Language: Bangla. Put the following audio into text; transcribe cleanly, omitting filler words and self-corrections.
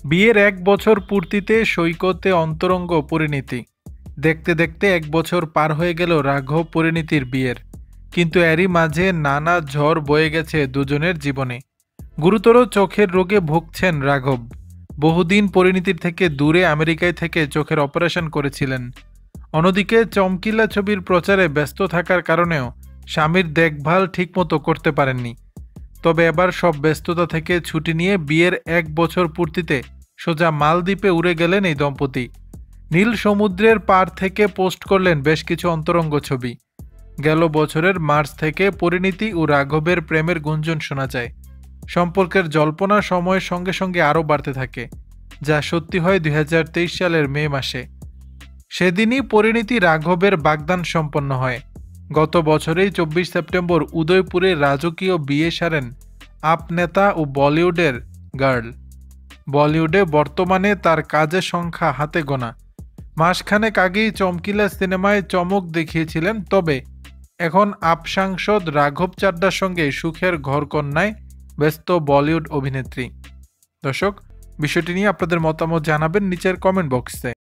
বিয়ের ১ বছর পূর্তিতে সৈকতে অন্তরঙ্গ পরিণীতি। দেখতে দেখতে ১ বছর পার হয়ে গেল রাঘব পরিণীতির বিয়ের। কিন্তু এরই মাঝে নানা ঝড় বয়ে গেছে দুজনের জীবনে। গুরুতর চোখের রোগে ভুগছেন রাঘব। বহুদিন পরিণীতির থেকে দূরে আমেরিকায় থেকে চোখের অপারেশন করেছিলেন। অন্যদিকে চমকিলা ছবির প্রচারে ব্যস্ত থাকার কারণেও স্বামীর দেখভাল ঠিকমতো করতে পারেননি। তবে এবার সব ব্যস্ততা থেকে ছুটি নিয়ে বিয়ের ১ বছর পূর্তিতে সোজা মালদ্বীপে উড়ে গেলেন এই দম্পতি। নীল সমুদ্রের পার থেকে পোস্ট করলেন বেশ কিছু অন্তরঙ্গ ছবি। গেল বছরের মার্চ থেকে পরিণীতি ও রাঘবের প্রেমের গুঞ্জন শোনা যায়। সম্পর্কের জল্পনা সময়ের সঙ্গে সঙ্গে আরও বাড়তে থাকে, যা সত্যি হয় ২০২৩ সালের মে মাসে। সেদিনই পরিণীতি রাঘবের বাগদান সম্পন্ন হয়। গত বছরেই ২৪ সেপ্টেম্বর উদয়পুরে রাজকীয় বিয়ে সারেন আপ নেতা ও বলিউডের গার্ল। বলিউডে বর্তমানে তার কাজের সংখ্যা হাতে গোনা। মাসখানেক আগেই চমকিলা সিনেমায় চমক দেখিয়েছিলেন, তবে এখন আপ সাংসদ রাঘব চাড্ডার সঙ্গে সুখের ঘরকন্যায় ব্যস্ত বলিউড অভিনেত্রী। দর্শক, বিষয়টি নিয়ে আপনাদের মতামত জানাবেন নিচের কমেন্ট বক্সে।